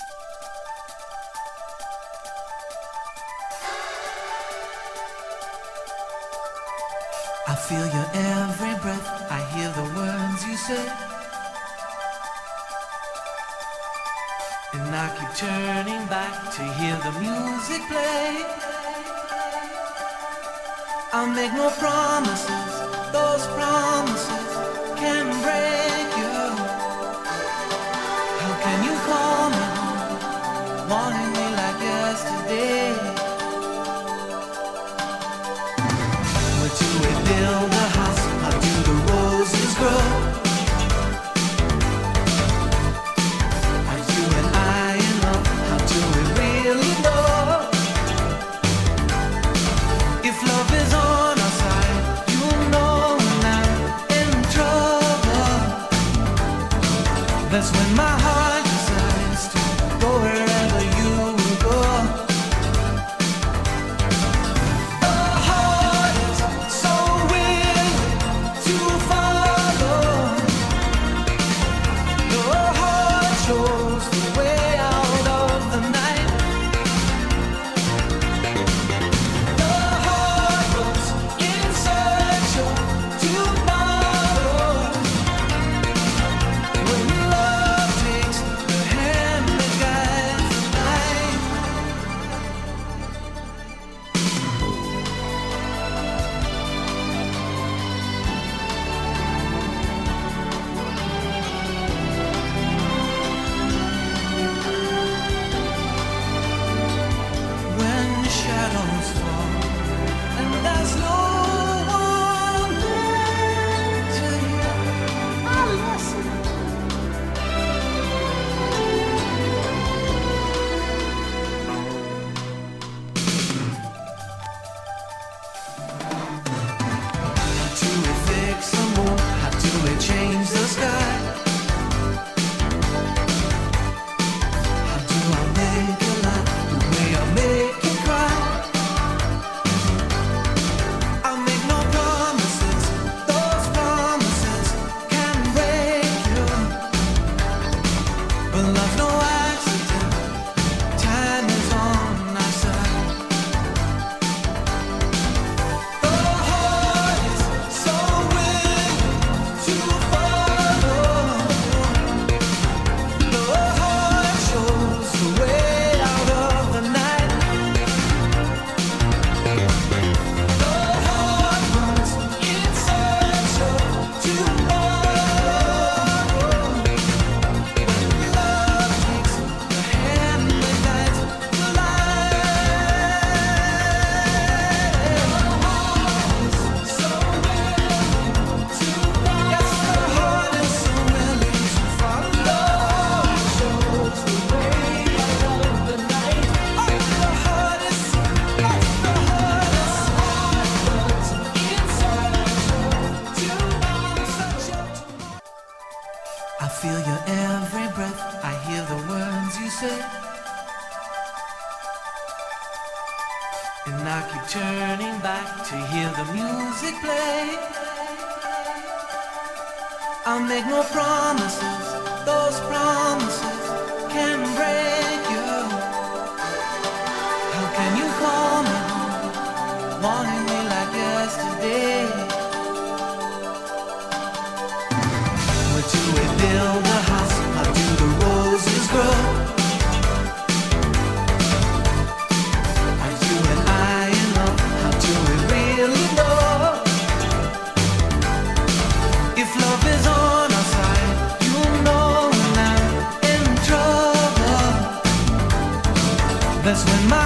I feel your every breath, I hear the words you say, and I keep turning back to hear the music play. I'll make no promises, those promises can break you. How can you call me home, wanting me like yesterday? Where do we build a house? How do the roses grow? Are you and I in love? How do we really know? If love is on our side, you know when I'm in trouble. That's when my heart decides to go wherever you will go. The heart is so willing to follow. The heart shows the way out of the night. The heart runs in search of tomorrow. When love takes the hand that guides the night. When the shadows fall and there's no one there to hear our lesson. How do we fix the moon? How do we change the sky? How do I make you laugh the way I make you cry? I'll make no promises, those promises can break you. But love's no accident, time is on our side. The heart is so willing to follow. The heart shows the way out of the night. The heart runs in search of tomorrow. When love takes the hand that guides the light. So willing to follow. Yes, the heart is so willing to follow. Shows the way out of the night. Oh, the heart is, yes, the heart is runs in search of tomorrow. I feel your every breath, I hear the words you say, and I keep turning back to hear the music play. I'll make no promises, those promises can break you. How can you call me home, wanting me like yesterday? Where do we build a house? How do the roses grow? Are you and I in love? How do we really know? If love is on our side, you know when I'm in trouble. That's when my